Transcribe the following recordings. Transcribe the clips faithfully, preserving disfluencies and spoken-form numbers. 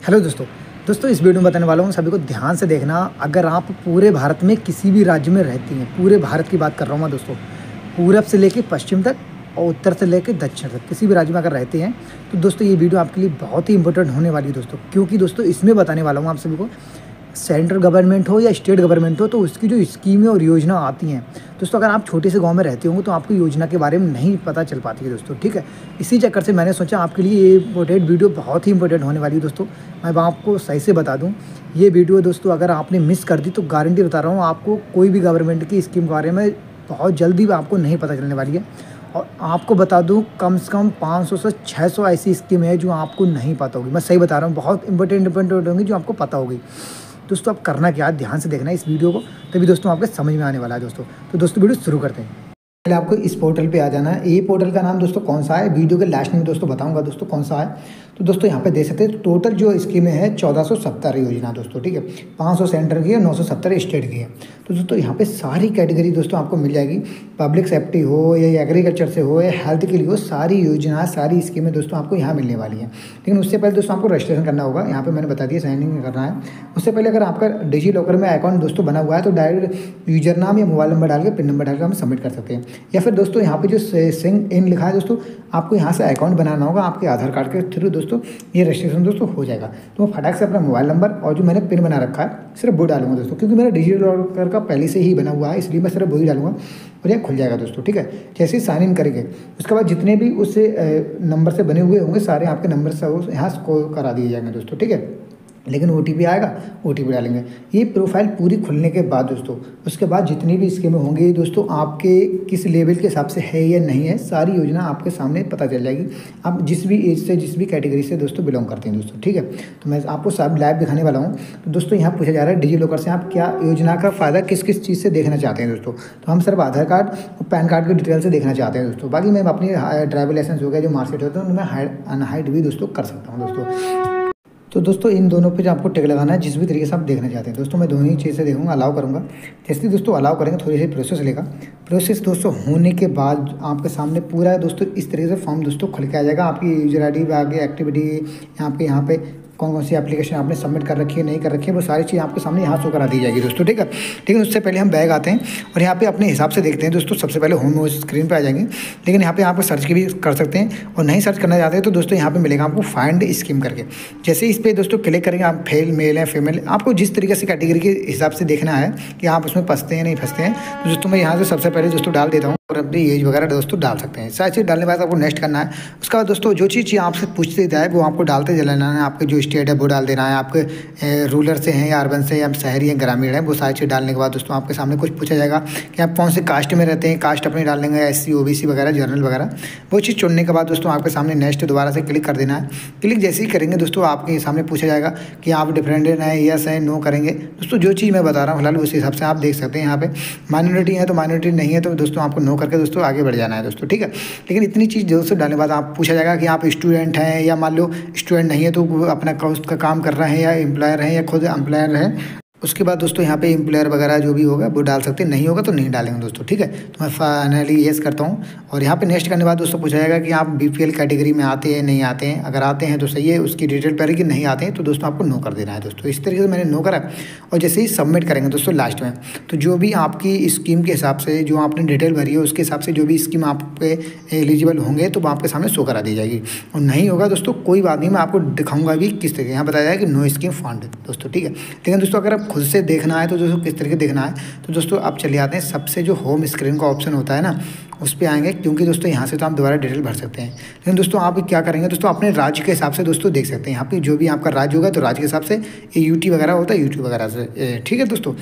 Hello दोस्तों दोस्तों इस वीडियो में बताने वाला हूँ सभी को ध्यान से देखना। अगर आप पूरे भारत में किसी भी राज्य में रहती हैं, पूरे भारत की बात कर रहा हूँ मैं दोस्तों, पूरब से लेकर पश्चिम तक और उत्तर से लेकर दक्षिण तक किसी भी राज्य में अगर रहते हैं तो दोस्तों ये वीडियो आपके लिए बहुत ही इंपॉर्टेंट होने वाली है दोस्तों। क्योंकि दोस्तों इसमें बताने वाला हूँ आप सभी को, सेंट्रल गवर्नमेंट हो या स्टेट गवर्नमेंट हो, तो उसकी जो स्कीमें और योजना आती हैं दोस्तों, अगर आप छोटे से गांव में रहते होंगे तो आपको योजना के बारे में नहीं पता चल पाती है दोस्तों। ठीक है, इसी चक्कर से मैंने सोचा आपके लिए ये इंपॉर्टेंट वीडियो बहुत ही इंपॉर्टेंट होने वाली है दोस्तों। मैं आपको सही से बता दूं, ये वीडियो दोस्तों अगर आपने मिस कर दी तो गारंटी बता रहा हूँ आपको कोई भी गवर्नमेंट की स्कीम के बारे में बहुत जल्दी आपको नहीं पता चलने वाली है। और आपको बता दूं कम से कम पाँच सौ से छः सौ ऐसी स्कीम है जो आपको नहीं पता होगी। मैं सही बता रहा हूँ, बहुत इंपॉर्टेंट इंपॉर्टेंट होंगी जो आपको पता होगी। दोस्तों अब करना क्या है, ध्यान से देखना है इस वीडियो को, तभी दोस्तों आपके समझ में आने वाला है दोस्तों। तो दोस्तों वीडियो शुरू करते हैं। पहले आपको इस पोर्टल पे आ जाना है। ये पोर्टल का नाम दोस्तों कौन सा है, वीडियो के लास्ट में दोस्तों बताऊंगा दोस्तों कौन सा है। तो दोस्तों यहाँ पे देख सकते हैं टोटल जो स्कीमें है चौदह सौ सत्तर योजना दोस्तों। ठीक है, पाँच सौ सेंटर की है, नौ सौ सत्तर स्टेट की है। तो दोस्तों यहाँ पे सारी कैटेगरी दोस्तों आपको मिल जाएगी। पब्लिक सेफ्टी हो या एग्रीकल्चर से हो या हेल्थ के लिए हो, सारी योजना सारी स्कीमें दोस्तों आपको यहाँ मिलने वाली है। लेकिन उससे पहले दोस्तों आपको रजिस्ट्रेशन करना होगा। यहाँ पे मैंने बता दिया साइन इन करना है। उससे पहले अगर आपका डिजी लॉकर में अकाउंट दोस्तों बना हुआ है तो डायरेक्ट यूजर नाम या मोबाइल नंबर डाल के पिन नंबर डाल के हम सबमिट कर सकते हैं। या फिर दोस्तों यहाँ पे जो सिंग इन लिखा है दोस्तों, आपको यहाँ से अकाउंट बनाना होगा आपके आधार कार्ड के थ्रू दोस्तों। ये रजिस्ट्रेशन दोस्तों हो जाएगा। तो मैं फटाक से अपना मोबाइल नंबर और जो मैंने पिन बना रखा है सिर्फ वो डालूंगा दोस्तों, क्योंकि मेरा डिजी लॉकर का पहले से ही बना हुआ है, इसलिए मैं सिर्फ वही डालूंगा और यह खुल जाएगा दोस्तों। ठीक है, जैसे ही साइन इन करेंगे उसके बाद जितने भी उस नंबर से बने हुए होंगे सारे आपके नंबर से यहाँ स्कोर करा दिए जाएंगे दोस्तों। ठीक है, लेकिन ओ टी पी आएगा, ओ टी पी डालेंगे। ये प्रोफाइल पूरी खुलने के बाद दोस्तों उसके बाद जितनी भी स्कीमें होंगी दोस्तों आपके किस लेवल के हिसाब से है या नहीं है, सारी योजना आपके सामने पता चल जाएगी। आप जिस भी एज से जिस भी कैटेगरी से दोस्तों बिलोंग करते हैं दोस्तों। ठीक है, तो मैं आपको सब लाइव दिखाने वाला हूँ। तो दोस्तों यहाँ पूछा जा रहा है डिजी लॉकर से आप क्या योजना का फ़ायदा किस किस चीज़ से देखना चाहते हैं दोस्तों। तो हम सिर्फ आधार कार्ड और पैन कार्ड की डिटेल से देखना चाहते हैं दोस्तों। बाकी मैं अपनी ड्राइवर लाइसेंस हो गया जो मार्कशीट होता है उनमें हाइड अनहाइड भी दोस्तों कर सकता हूँ दोस्तों। तो दोस्तों इन दोनों पे जो आपको टिक लगाना है जिस भी तरीके से आप देखना चाहते हैं दोस्तों, मैं दोनों ही चीज़ से देखूंगा, अलाउ करूंगा। जैसे दोस्तों अलाउ करेंगे थोड़ी सी प्रोसेस लेगा। प्रोसेस दोस्तों होने के बाद आपके सामने पूरा दोस्तों इस तरीके से फॉर्म दोस्तों खुल के आ जाएगा। आपकी यूजर आई डी आगे एक्टिविटी यहाँ पे यहाँ पे कौन कौन सी एप्लीकेशन आपने सबमिट कर रखी है नहीं कर रखी है वो सारी चीज़ आपके सामने यहाँ शो करा दी जाएगी दोस्तों। ठीक है, लेकिन उससे पहले हम बैग आते हैं और यहाँ पे अपने हिसाब से देखते हैं दोस्तों। सबसे पहले होम स्क्रीन पे आ जाएंगे, लेकिन यहाँ पे आप सर्च की भी कर सकते हैं और नहीं सर्च करना चाहते हैं तो दोस्तों यहाँ पे मिलेगा आपको फाइंड स्कीम करके। जैसे इस पर दोस्तों क्लिक करेंगे, आप फेल मेल है फीमेल, आपको जिस तरीके से कैटेगरी के हिसाब से देखना है कि आप उसमें फंसते हैं नहीं फंसते हैं, तो दोस्तों मैं यहाँ से सबसे पहले दोस्तों डाल देता हूँ और अपनी एज वगैरह दोस्तों डाल सकते हैं। सारी चीज़ डालने के बाद आपको नेक्स्ट करना है। उसके बाद दोस्तों जो चीज़ आपसे पूछते जाए वो आपको डालते चलाना है। आपके जो स्टेट है वो डाल देना है, आपके रूरल से हैं या अर्बन से या शहरी हैं ग्रामीण है, वो सारी चीज़ डालने के बाद दोस्तों आपके सामने कुछ पूछा जाएगा कि आप कौन से कास्ट में रहते हैं, कास्ट अपनी डाल देंगे, S C O B C वगैरह जनरल वगैरह। वो चीज़ चुनने के बाद दोस्तों आपके सामने नेक्स्ट दोबारा से क्लिक कर देना है। क्लिक जैसे ही करेंगे दोस्तों आपके सामने पूछा जाएगा कि आप डिफरेंट हैं, यस है, नो करेंगे दोस्तों। जो चीज़ मैं बता रहा हूँ फिलहाल उस हिसाब से आप देख सकते हैं। यहाँ पे माइनॉरिटी है तो माइनॉरिटी नहीं है तो दोस्तों आपको नो करके दोस्तों आगे बढ़ जाना है दोस्तों। ठीक है, लेकिन इतनी चीज़ दोस्तों डालने के बाद आप पूछा जाएगा कि आप स्टूडेंट हैं या मान लो स्टूडेंट नहीं है तो अपना उसका काम कर रहे हैं या एम्प्लॉयर है या खुद एम्प्लॉयर है। उसके बाद दोस्तों यहाँ पे एम्प्लॉयर वगैरह जो भी होगा वो डाल सकते हैं, नहीं होगा तो नहीं डालेंगे दोस्तों। ठीक है, तो मैं फाइनली येस करता हूँ और यहाँ पे नेक्स्ट करने के बाद दोस्तों पूछा जाएगा कि आप बीपीएल कैटेगरी में आते हैं नहीं आते हैं। अगर आते हैं तो सही है, उसकी डिटेल पर कि नहीं आते हैं तो दोस्तों आपको नो कर देना है दोस्तों। इस तरीके से मैंने नो करा और जैसे ही सबमिट करेंगे दोस्तों लास्ट में तो जो भी आपकी स्कीम के हिसाब से जो आपने डिटेल भरी है उसके हिसाब से जो भी स्कीम आप पे एलिजिबल होंगे तो वो आपके सामने शो करा दी जाएगी। और नहीं होगा दोस्तों कोई बात नहीं, मैं आपको दिखाऊंगा भी किस तरीके। यहाँ बताया जाएगा कि नो स्कीम फाउंड दोस्तों। ठीक है, लेकिन दोस्तों अगर आप खुद से देखना है तो दोस्तों किस तरीके देखना है तो दोस्तों आप चले आते हैं सबसे जो होम स्क्रीन का ऑप्शन होता है ना उस पर आएंगे, क्योंकि दोस्तों यहाँ से तो आप दोबारा डिटेल भर सकते हैं। लेकिन दोस्तों आप क्या करेंगे दोस्तों अपने राज्य के हिसाब से दोस्तों देख सकते हैं। यहाँ पे जो भी आपका राज्य होगा तो राज्य के हिसाब से ये यूटी वगैरह होता है, यूटी वगैरह से। ठीक है दोस्तों,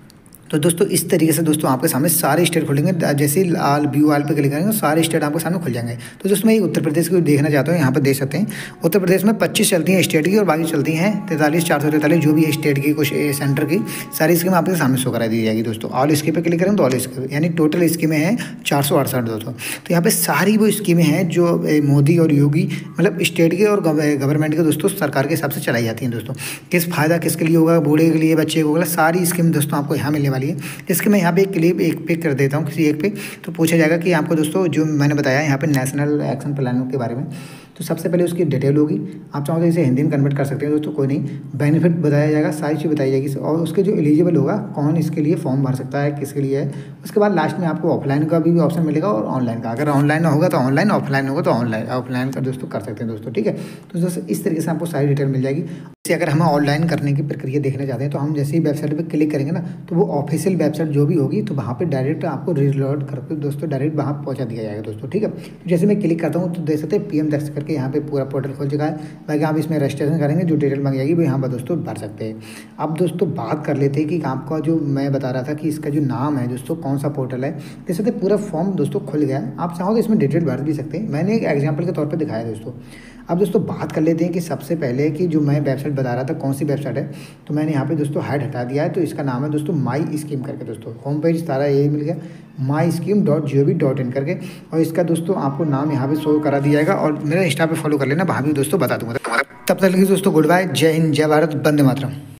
तो दोस्तों इस तरीके से दोस्तों आपके सामने सारे स्टेट खुलेंगे। जैसे ही लाल व्यू वाल पे क्लिक करेंगे सारे स्टेट आपके सामने खुल जाएंगे। तो दोस्तों मैं एक उत्तर प्रदेश को देखना चाहता हूँ। यहाँ पर देख सकते हैं उत्तर प्रदेश में पच्चीस चलती हैं स्टेट की और बाकी चलती हैं तैंतालीस चार सौ तैंतालीस जो भी है स्टेट की कुछ सेंटर की सारी स्कीम आपके सामने शो करा दी जाएगी दोस्तों। ऑल स्कीम पे क्लिक करेंगे तो ऑल स्कीम यानी टोटल स्कीमें हैं चार सौ अड़सठ दोस्तों। तो यहाँ पे सारी वो स्कीमें हैं जो मोदी और योगी मतलब स्टेट के और गवर्नमेंट के दोस्तों सरकार के हिसाब से चलाई जाती हैं दोस्तों। किस फायदा किसके लिए होगा, बूढ़े के लिए, बच्चे को होगा, सारी स्कीम दोस्तों आपको यहाँ मिलने वाली है। इसके मैं यहाँ पे एक क्लिप एक पिक कर देता हूँ किसी एक पे, तो पूछा जाएगा कि आपको दोस्तों जो मैंने बताया यहाँ पे नेशनल एक्शन प्लानों के बारे में। तो सबसे पहले उसकी डिटेल होगी, आप चाहो तो इसे हिंदी में कन्वर्ट कर सकते हैं दोस्तों, कोई नहीं। बेनिफिट बताया जाएगा, सारी चीज़ बताई जाएगी और उसके जो एलिजिबल होगा, कौन इसके लिए फॉर्म भर सकता है, किसके लिए है। उसके बाद लास्ट में आपको ऑफलाइन का भी ऑप्शन मिलेगा और ऑनलाइन का। अगर ऑनलाइन होगा तो ऑनलाइन, ऑफलाइन होगा तो ऑनलाइन ऑफलाइन का दोस्तों कर सकते हैं दोस्तों, ठीक है। तो दोस्तों इस तरीके से आपको सारी डिटेल मिल जाएगी। जैसे अगर हम ऑनलाइन करने की प्रक्रिया देखना चाहते हैं तो हम जैसे ही वेबसाइट पे क्लिक करेंगे ना, तो वो ऑफिशियल वेबसाइट जो भी होगी तो वहाँ पे डायरेक्ट आपको रीलोड करके दोस्तों डायरेक्ट वहाँ पहुँचा दिया जाएगा दोस्तों, ठीक है। तो जैसे मैं क्लिक करता हूँ तो देख सकते हैं पी एम दक्ष करके यहाँ पे पूरा पोर्टल खोल चुका है। बाकी आप इसमें रजिस्ट्रेशन करेंगे, जो डिटेल मांगी जाएगी वो यहाँ पर दोस्तों भर सकते हैं। अब दोस्तों बात कर लेते हैं कि आपका जो मैं बता रहा था कि इसका जो नाम है दोस्तों, कौन सा पोर्टल है। देख सकते पूरा फॉर्म दोस्तों खुल गया है। आप चाहो तो इसमें डिटेल भर भी सकते हैं, मैंने एक एग्जाम्पल के तौर पर दिखाया दोस्तों। अब दोस्तों बात कर लेते हैं कि सबसे पहले कि जो मैं वेबसाइट बता रहा था कौन सी वेबसाइट है, तो मैंने यहाँ पे दोस्तों हाइड हटा दिया है। तो इसका नाम है दोस्तों माई स्कीम करके दोस्तों, होम पेज सारा यही मिल गया, my scheme dot G O V dot in करके। और इसका दोस्तों आपको नाम यहाँ पे शो करा दिया जाएगा और मेरा इंस्टा पे फॉलो कर लेना, वहाँ भी दोस्तों बता दूँगा। तब तक के दोस्तों गुड बाय, जय हिंद, जय भारत, वंदे मातरम।